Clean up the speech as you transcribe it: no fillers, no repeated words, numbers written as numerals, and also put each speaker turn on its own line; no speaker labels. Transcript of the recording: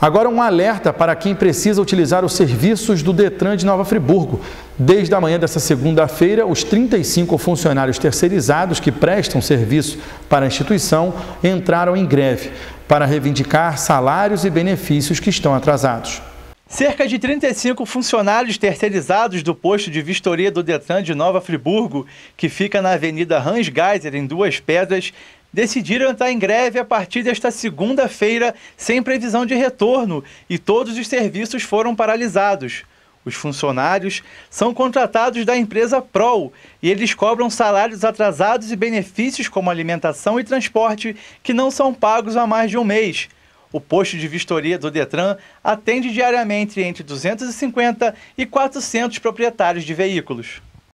Agora um alerta para quem precisa utilizar os serviços do Detran de Nova Friburgo. Desde a manhã desta segunda-feira, os 35 funcionários terceirizados que prestam serviço para a instituição entraram em greve para reivindicar salários e benefícios que estão atrasados.
Cerca de 35 funcionários terceirizados do posto de vistoria do Detran de Nova Friburgo, que fica na Avenida Hans Geiser, em Duas Pedras, decidiram entrar em greve a partir desta segunda-feira, sem previsão de retorno, e todos os serviços foram paralisados. Os funcionários são contratados da empresa Prol e eles cobram salários atrasados e benefícios como alimentação e transporte que não são pagos há mais de um mês. O posto de vistoria do Detran atende diariamente entre 250 e 400 proprietários de veículos.